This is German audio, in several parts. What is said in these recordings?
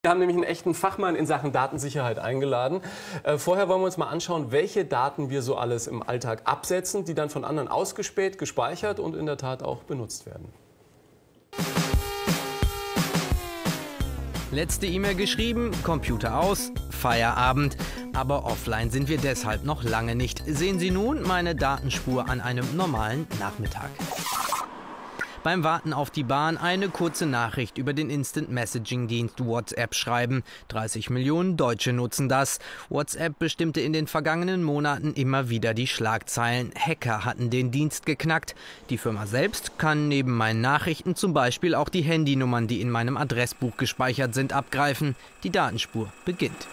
Wir haben nämlich einen echten Fachmann in Sachen Datensicherheit eingeladen. Vorher wollen wir uns mal anschauen, welche Daten wir so alles im Alltag absetzen, die dann von anderen ausgespäht, gespeichert und in der Tat auch benutzt werden. Letzte E-Mail geschrieben, Computer aus, Feierabend. Aber offline sind wir deshalb noch lange nicht. Sehen Sie nun meine Datenspur an einem normalen Nachmittag. Beim Warten auf die Bahn eine kurze Nachricht über den Instant-Messaging-Dienst WhatsApp schreiben. 30 Millionen Deutsche nutzen das. WhatsApp bestimmte in den vergangenen Monaten immer wieder die Schlagzeilen. Hacker hatten den Dienst geknackt. Die Firma selbst kann neben meinen Nachrichten zum Beispiel auch die Handynummern, die in meinem Adressbuch gespeichert sind, abgreifen. Die Datenspur beginnt.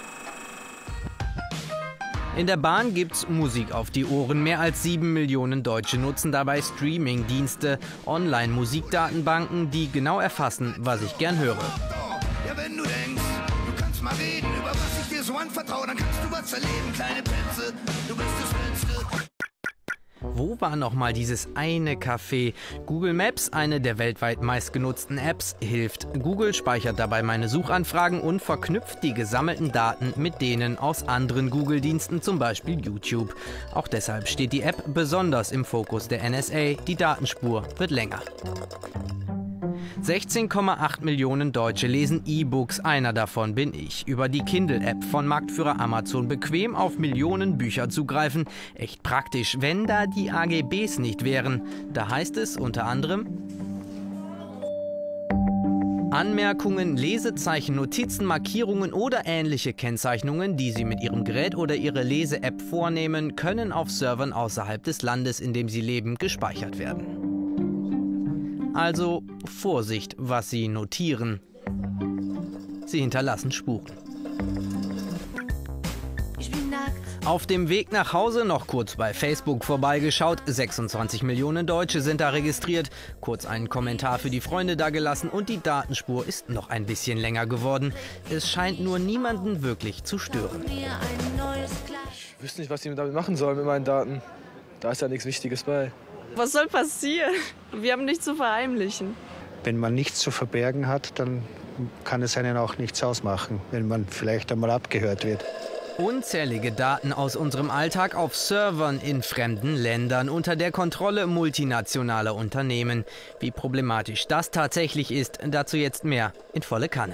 In der Bahn gibt's Musik auf die Ohren. Mehr als 7 Millionen Deutsche nutzen dabei Streaming-Dienste, Online-Musikdatenbanken, die genau erfassen, was ich gern höre. Ja, wenn du denkst, du kannst mal reden, über was ich dir so anvertraue, dann kannst du was erleben, kleine Petze, du bist das Schönste. Wo war nochmal dieses eine Café? Google Maps, eine der weltweit meistgenutzten Apps, hilft. Google speichert dabei meine Suchanfragen und verknüpft die gesammelten Daten mit denen aus anderen Google-Diensten, zum Beispiel YouTube. Auch deshalb steht die App besonders im Fokus der NSA. Die Datenspur wird länger. 16,8 Millionen Deutsche lesen E-Books, einer davon bin ich. Über die Kindle-App von Marktführer Amazon bequem auf Millionen Bücher zugreifen. Echt praktisch, wenn da die AGBs nicht wären. Da heißt es unter anderem: Anmerkungen, Lesezeichen, Notizen, Markierungen oder ähnliche Kennzeichnungen, die Sie mit Ihrem Gerät oder Ihrer Lese-App vornehmen, können auf Servern außerhalb des Landes, in dem Sie leben, gespeichert werden. Also Vorsicht, was Sie notieren. Sie hinterlassen Spuren. Auf dem Weg nach Hause noch kurz bei Facebook vorbeigeschaut. 26 Millionen Deutsche sind da registriert. Kurz einen Kommentar für die Freunde dagelassen und die Datenspur ist noch ein bisschen länger geworden. Es scheint nur niemanden wirklich zu stören. Ich wüsste nicht, was ich damit machen soll mit meinen Daten. Da ist ja nichts Wichtiges bei. Was soll passieren? Wir haben nichts zu verheimlichen. Wenn man nichts zu verbergen hat, dann kann es einen auch nichts ausmachen, wenn man vielleicht einmal abgehört wird. Unzählige Daten aus unserem Alltag auf Servern in fremden Ländern unter der Kontrolle multinationaler Unternehmen. Wie problematisch das tatsächlich ist, dazu jetzt mehr in volle Kanne.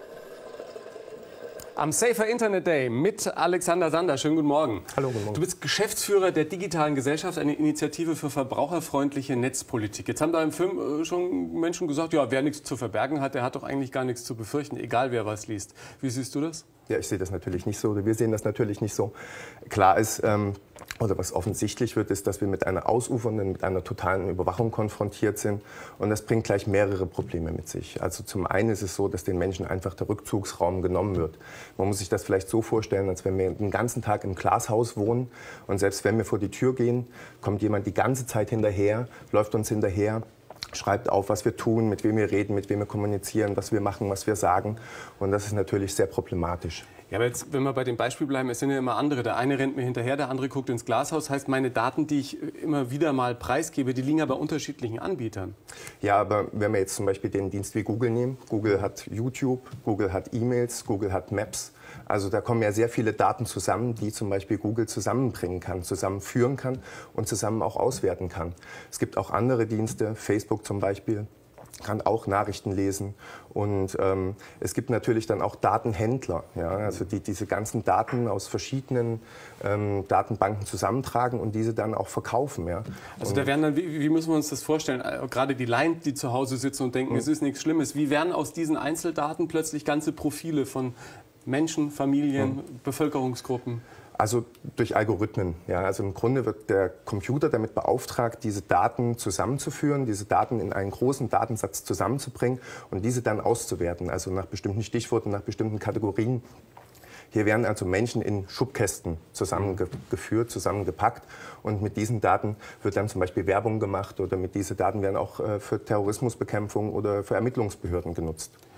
Am Safer Internet Day mit Alexander Sander. Schönen guten Morgen. Hallo, guten Morgen. Du bist Geschäftsführer der Digitalen Gesellschaft, eine Initiative für verbraucherfreundliche Netzpolitik. Jetzt haben da im Film schon Menschen gesagt, ja, wer nichts zu verbergen hat, der hat doch eigentlich gar nichts zu befürchten, egal wer was liest. Wie siehst du das? Ja, ich sehe das natürlich nicht so, oder wir sehen das natürlich nicht so. Klar ist, oder was offensichtlich wird, ist, dass wir mit einer ausufernden, mit einer totalen Überwachung konfrontiert sind. Und das bringt gleich mehrere Probleme mit sich. Also zum einen ist es so, dass den Menschen einfach der Rückzugsraum genommen wird. Man muss sich das vielleicht so vorstellen, als wenn wir den ganzen Tag im Glashaus wohnen und selbst wenn wir vor die Tür gehen, kommt jemand die ganze Zeit hinterher, läuft uns hinterher, schreibt auf, was wir tun, mit wem wir reden, mit wem wir kommunizieren, was wir machen, was wir sagen. Und das ist natürlich sehr problematisch. Ja, aber jetzt, wenn wir bei dem Beispiel bleiben, es sind ja immer andere. Der eine rennt mir hinterher, der andere guckt ins Glashaus. Heißt, meine Daten, die ich immer wieder mal preisgebe, die liegen ja bei unterschiedlichen Anbietern. Ja, aber wenn wir jetzt zum Beispiel den Dienst wie Google nehmen, Google hat YouTube, Google hat E-Mails, Google hat Maps. Also da kommen ja sehr viele Daten zusammen, die zum Beispiel Google zusammenbringen kann, zusammenführen kann und zusammen auch auswerten kann. Es gibt auch andere Dienste, Facebook zum Beispiel, kann auch Nachrichten lesen und es gibt natürlich dann auch Datenhändler, ja, also die diese ganzen Daten aus verschiedenen Datenbanken zusammentragen und diese dann auch verkaufen. Ja. Also da werden dann, wie müssen wir uns das vorstellen, gerade die Laien, die zu Hause sitzen und denken, es ist nichts Schlimmes, wie werden aus diesen Einzeldaten plötzlich ganze Profile von Menschen, Familien, Bevölkerungsgruppen? Also durch Algorithmen. Ja. Also im Grunde wird der Computer damit beauftragt, diese Daten zusammenzuführen, diese Daten in einen großen Datensatz zusammenzubringen und diese dann auszuwerten, also nach bestimmten Stichworten, nach bestimmten Kategorien. Hier werden also Menschen in Schubkästen zusammengeführt, zusammengepackt und mit diesen Daten wird dann zum Beispiel Werbung gemacht oder mit diesen Daten werden auch für Terrorismusbekämpfung oder für Ermittlungsbehörden genutzt.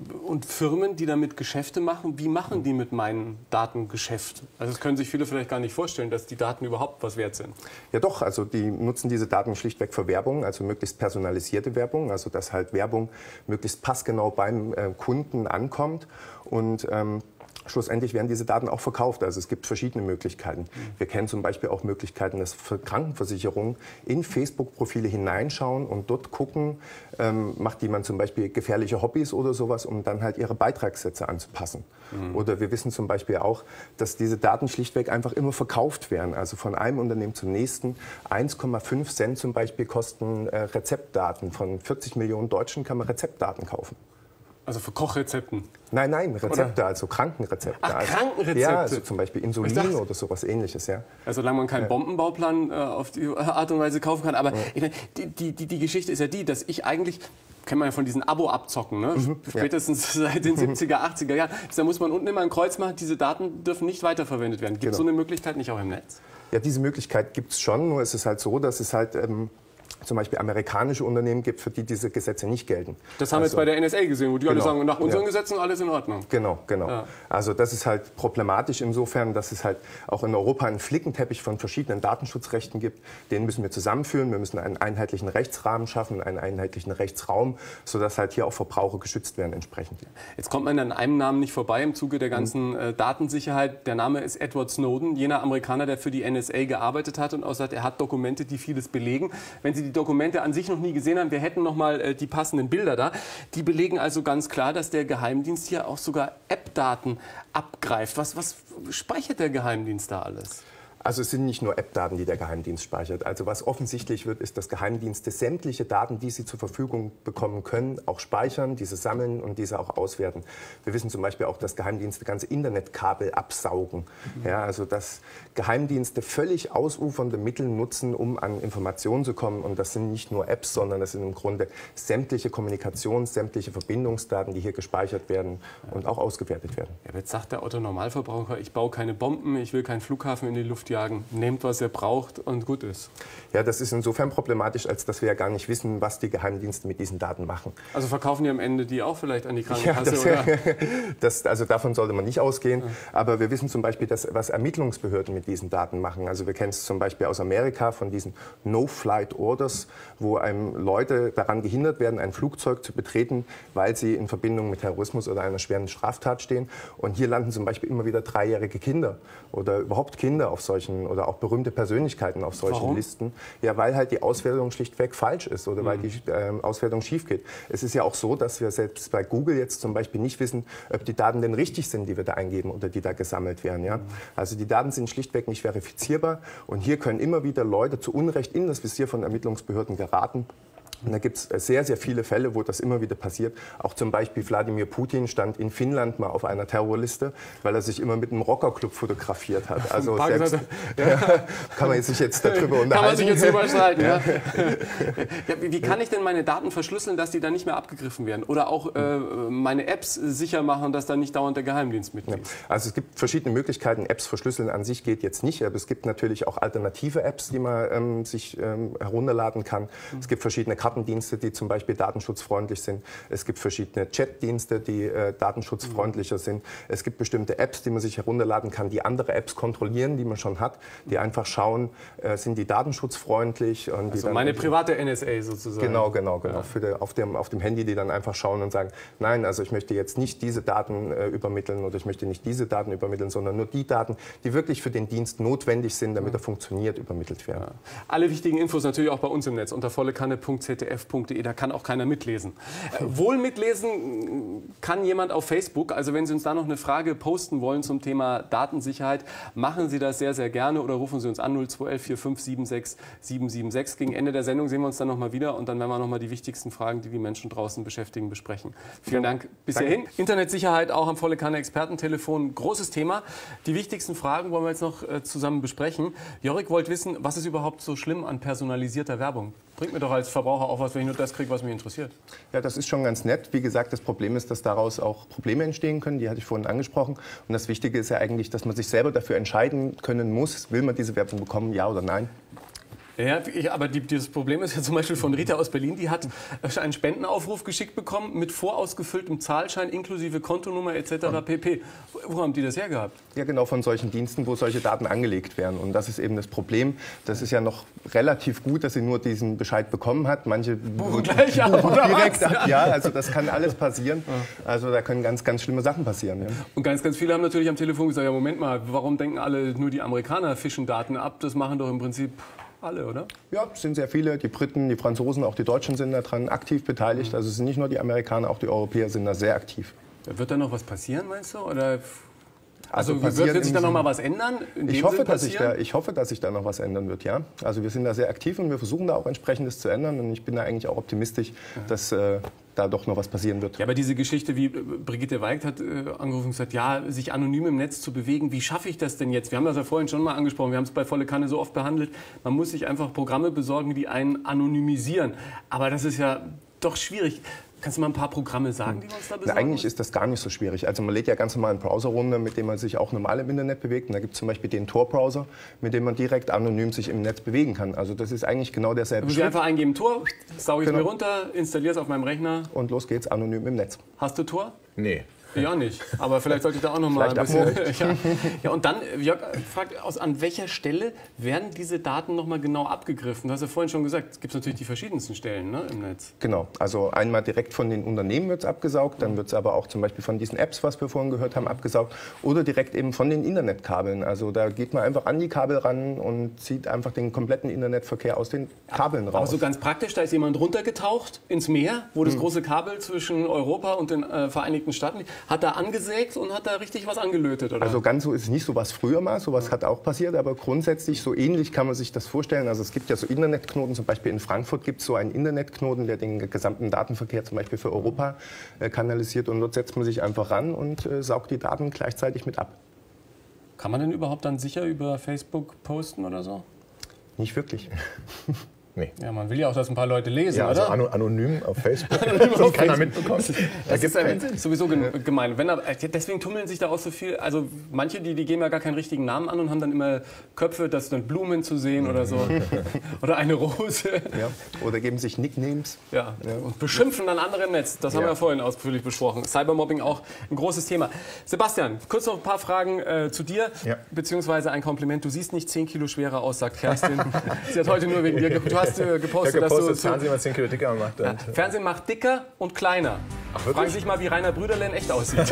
Und Firmen, die damit Geschäfte machen, wie machen die mit meinen Daten Geschäft? Also das können sich viele vielleicht gar nicht vorstellen, dass die Daten überhaupt was wert sind. Ja doch, also die nutzen diese Daten schlichtweg für Werbung, also möglichst personalisierte Werbung, also dass halt Werbung möglichst passgenau beim Kunden ankommt und schlussendlich werden diese Daten auch verkauft. Also es gibt verschiedene Möglichkeiten. Wir kennen zum Beispiel auch Möglichkeiten, dass Krankenversicherungen in Facebook-Profile hineinschauen und dort gucken, macht jemand zum Beispiel gefährliche Hobbys oder sowas, um dann halt ihre Beitragssätze anzupassen. Oder wir wissen zum Beispiel auch, dass diese Daten schlichtweg einfach immer verkauft werden. Also von einem Unternehmen zum nächsten. 1,5 Cent zum Beispiel kosten Rezeptdaten. Von 40 Millionen Deutschen kann man Rezeptdaten kaufen. Also für Kochrezepten? Nein, Rezepte, also Krankenrezepte. Ach, Krankenrezepte? Ja, also zum Beispiel Insulin oder sowas Ähnliches, ja. Also solange man keinen Bombenbauplan auf die Art und Weise kaufen kann. Aber ich meine, die Geschichte ist ja die, dass ich eigentlich, kennt man ja von diesen Abo-Abzocken, ne? Spätestens seit den 70er, 80er Jahren. Da muss man unten immer ein Kreuz machen, diese Daten dürfen nicht weiterverwendet werden. Gibt es so eine Möglichkeit nicht auch im Netz? Ja, diese Möglichkeit gibt es schon, nur es ist halt so, dass es halt zum Beispiel amerikanische Unternehmen gibt, für die diese Gesetze nicht gelten. Das haben wir jetzt bei der NSA gesehen, wo die alle sagen, nach unseren Gesetzen alles in Ordnung. Genau. Ja. Also das ist halt problematisch insofern, dass es halt auch in Europa einen Flickenteppich von verschiedenen Datenschutzrechten gibt. Den müssen wir zusammenführen. Wir müssen einen einheitlichen Rechtsrahmen schaffen, einen einheitlichen Rechtsraum, sodass halt hier auch Verbraucher geschützt werden entsprechend. Jetzt kommt man an einem Namen nicht vorbei im Zuge der ganzen Datensicherheit. Der Name ist Edward Snowden, jener Amerikaner, der für die NSA gearbeitet hat und auch sagt, er hat Dokumente, die vieles belegen. Wenn Sie die Dokumente an sich noch nie gesehen haben, wir hätten noch mal die passenden Bilder da. Die belegen also ganz klar, dass der Geheimdienst hier auch sogar App-Daten abgreift. Was speichert der Geheimdienst da alles? Also es sind nicht nur App-Daten, die der Geheimdienst speichert. Also was offensichtlich wird, ist, dass Geheimdienste sämtliche Daten, die sie zur Verfügung bekommen können, auch speichern, diese sammeln und diese auch auswerten. Wir wissen zum Beispiel auch, dass Geheimdienste ganze Internetkabel absaugen. Ja, also dass Geheimdienste völlig ausufernde Mittel nutzen, um an Informationen zu kommen. Und das sind nicht nur Apps, sondern das sind im Grunde sämtliche Kommunikations-, sämtliche Verbindungsdaten, die hier gespeichert werden und auch ausgewertet werden. Ja, jetzt sagt der Otto-Normalverbraucher, ich baue keine Bomben, ich will keinen Flughafen in die Luft jagen. Nehmt, was ihr braucht und gut ist. Ja, das ist insofern problematisch, als dass wir ja gar nicht wissen, was die Geheimdienste mit diesen Daten machen. Also verkaufen die am Ende die auch vielleicht an die Krankenkasse? Ja, also davon sollte man nicht ausgehen. Ja. Aber wir wissen zum Beispiel, was Ermittlungsbehörden mit diesen Daten machen. Also wir kennen es zum Beispiel aus Amerika von diesen No-Flight-Orders, wo Leute daran gehindert werden, ein Flugzeug zu betreten, weil sie in Verbindung mit Terrorismus oder einer schweren Straftat stehen. Und hier landen zum Beispiel immer wieder 3-jährige Kinder oder überhaupt Kinder auf solchen oder auch berühmte Persönlichkeiten auf solchen Listen. Ja, weil halt die Auswertung schlichtweg falsch ist oder weil die Auswertung schief geht. Es ist ja auch so, dass wir selbst bei Google jetzt zum Beispiel nicht wissen, ob die Daten denn richtig sind, die wir da eingeben oder die da gesammelt werden. Ja? Also die Daten sind schlichtweg nicht verifizierbar und hier können immer wieder Leute zu Unrecht in das Visier von Ermittlungsbehörden geraten. Und da gibt es sehr, sehr viele Fälle, wo das immer wieder passiert. Auch zum Beispiel Wladimir Putin stand in Finnland mal auf einer Terrorliste, weil er sich immer mit einem Rockerclub fotografiert hat. Also selbst, kann man sich jetzt darüber unterhalten. Kann man sich jetzt überschreiten, ja. Wie kann ich denn meine Daten verschlüsseln, dass die dann nicht mehr abgegriffen werden? Oder auch meine Apps sicher machen, dass da nicht dauernd der Geheimdienst mitliest? Ja. Also es gibt verschiedene Möglichkeiten. Apps verschlüsseln an sich geht jetzt nicht, aber es gibt natürlich auch alternative Apps, die man sich herunterladen kann. Es gibt verschiedene Kartendienste, die zum Beispiel datenschutzfreundlich sind. Es gibt verschiedene Chatdienste, die datenschutzfreundlicher sind. Es gibt bestimmte Apps, die man sich herunterladen kann, die andere Apps kontrollieren, die man schon hat, die einfach schauen, sind die datenschutzfreundlich. Und also meine private NSA sozusagen. Genau. Ja. Auf dem Handy, die dann einfach schauen und sagen, nein, also ich möchte jetzt nicht diese Daten übermitteln oder ich möchte nicht diese Daten übermitteln, sondern nur die Daten, die wirklich für den Dienst notwendig sind, damit er funktioniert, übermittelt werden. Ja. Alle wichtigen Infos natürlich auch bei uns im Netz unter vollekanne.zdf.de, da kann auch keiner mitlesen. Wohl mitlesen kann jemand auf Facebook, also wenn Sie uns da noch eine Frage posten wollen zum Thema Datensicherheit, machen Sie das sehr, sehr gerne oder rufen Sie uns an 0211 4576 776. Gegen Ende der Sendung sehen wir uns dann nochmal wieder und dann werden wir nochmal die wichtigsten Fragen, die die Menschen draußen beschäftigen, besprechen. Vielen Dank bis hierhin. Internetsicherheit auch am Volle Kanne Expertentelefon, großes Thema. Die wichtigsten Fragen wollen wir jetzt noch zusammen besprechen. Jorik wollte wissen, was ist überhaupt so schlimm an personalisierter Werbung? Bringt mir doch als Verbraucher auch was, wenn ich nur das kriege, was mich interessiert. Ja, das ist schon ganz nett. Wie gesagt, das Problem ist, dass daraus auch Probleme entstehen können. Die hatte ich vorhin angesprochen. Und das Wichtige ist ja eigentlich, dass man sich selber dafür entscheiden können muss, will man diese Werbung bekommen, ja oder nein. Ja, aber das Problem ist ja zum Beispiel von Rita aus Berlin, die hat einen Spendenaufruf geschickt bekommen mit vorausgefülltem Zahlschein inklusive Kontonummer etc. pp. Wo haben die das hergehabt? Ja, genau, von solchen Diensten, wo solche Daten angelegt werden. Und das ist eben das Problem. Das ist ja noch relativ gut, dass sie nur diesen Bescheid bekommen hat. Manche gleich ab, oder direkt was? ab. Ja, also das kann alles passieren. Also da können ganz, ganz schlimme Sachen passieren. Ja. Und ganz viele haben natürlich am Telefon gesagt, ja Moment mal, warum denken alle nur die Amerikaner fischen Daten ab? Das machen doch im Prinzip alle, oder? Ja, es sind sehr viele. Die Briten, die Franzosen, auch die Deutschen sind daran aktiv beteiligt. Also es sind nicht nur die Amerikaner, auch die Europäer sind da sehr aktiv. Wird da noch was passieren, meinst du? Oder Also wird sich da noch mal was ändern? Ich hoffe, dass sich da noch was ändern wird, ja. Also wir sind da sehr aktiv und wir versuchen da auch entsprechendes zu ändern. Und ich bin da eigentlich auch optimistisch, dass da doch noch was passieren wird. Ja, aber diese Geschichte, wie Brigitte Weigt hat angerufen und gesagt, ja, sich anonym im Netz zu bewegen, wie schaffe ich das denn jetzt? Wir haben das ja vorhin schon mal angesprochen, wir haben es bei Volle Kanne so oft behandelt. Man muss sich einfach Programme besorgen, die einen anonymisieren. Aber das ist ja doch schwierig. Kannst du mal ein paar Programme sagen, die wir uns da besorgen? Eigentlich ist das gar nicht so schwierig. Also man lädt ja ganz normal einen Browser runter, mit dem man sich auch normal im Internet bewegt. Und da gibt es zum Beispiel den Tor-Browser, mit dem man direkt anonym sich im Netz bewegen kann. Also das ist eigentlich genau derselbe Schritt. Einfach eingeben Tor, sauge ich es mir runter, installiere es auf meinem Rechner. Und los geht's, anonym im Netz. Hast du Tor? Nee. Ja, nicht. Aber vielleicht sollte ich da auch noch mal ein bisschen... Ja, und dann, Jörg fragt, an welcher Stelle werden diese Daten noch mal genau abgegriffen? Du hast ja vorhin schon gesagt, es gibt natürlich die verschiedensten Stellen, ne, im Netz. Genau. Also einmal direkt von den Unternehmen wird es abgesaugt, dann wird es aber auch zum Beispiel von diesen Apps, was wir vorhin gehört haben, abgesaugt. Oder direkt eben von den Internetkabeln. Also da geht man einfach an die Kabel ran und zieht einfach den kompletten Internetverkehr aus den Kabeln raus. Aber so ganz praktisch, da ist jemand runtergetaucht ins Meer, wo das große Kabel zwischen Europa und den Vereinigten Staaten liegt. Hat da angesägt und hat da richtig was angelötet, oder? Also ganz so ist es nicht, sowas früher mal, sowas hat auch passiert, aber grundsätzlich so ähnlich kann man sich das vorstellen. Also es gibt ja so Internetknoten, zum Beispiel in Frankfurt gibt es so einen Internetknoten, der den gesamten Datenverkehr zum Beispiel für Europa kanalisiert und dort setzt man sich einfach ran und saugt die Daten gleichzeitig mit ab. Kann man denn überhaupt dann sicher über Facebook posten oder so? Nicht wirklich. Nee. Ja, man will ja auch, dass ein paar Leute lesen, ja, also oder? Anonym auf Facebook, dass keiner mitbekommt. Das ist sowieso gemein. Deswegen tummeln sich da auch so viel. Also manche, die geben ja gar keinen richtigen Namen an und haben dann immer Köpfe, dass dann Blumen zu sehen oder so. Oder eine Rose. Ja. Oder geben sich Nicknames. Ja. Und beschimpfen dann andere im Netz. Das haben wir vorhin ausführlich besprochen. Cybermobbing auch ein großes Thema. Sebastian, kurz noch ein paar Fragen zu dir, beziehungsweise ein Kompliment. Du siehst nicht 10 Kilo schwerer aus, sagt Kerstin. Sie hat heute nur wegen dir gepostet, dass du Fernsehen mal 10 Kilo dicker macht. Ja, Fernsehen macht dicker und kleiner. Fragen Sie sich mal, wie Rainer Brüderle in echt aussieht.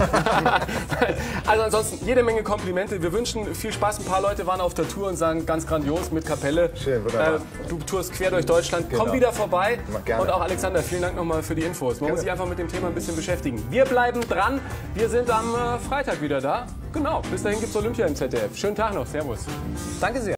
Also ansonsten jede Menge Komplimente. Wir wünschen viel Spaß. Ein paar Leute waren auf der Tour und sagen ganz grandios mit Kapelle. Schön, wunderbar. Du tourst quer durch Deutschland. Komm wieder vorbei. Gerne. Und auch Alexander, vielen Dank nochmal für die Infos. Man muss sich einfach mit dem Thema ein bisschen beschäftigen. Wir bleiben dran. Wir sind am Freitag wieder da. Genau. Bis dahin gibt es Olympia im ZDF. Schönen Tag noch. Servus. Danke sehr.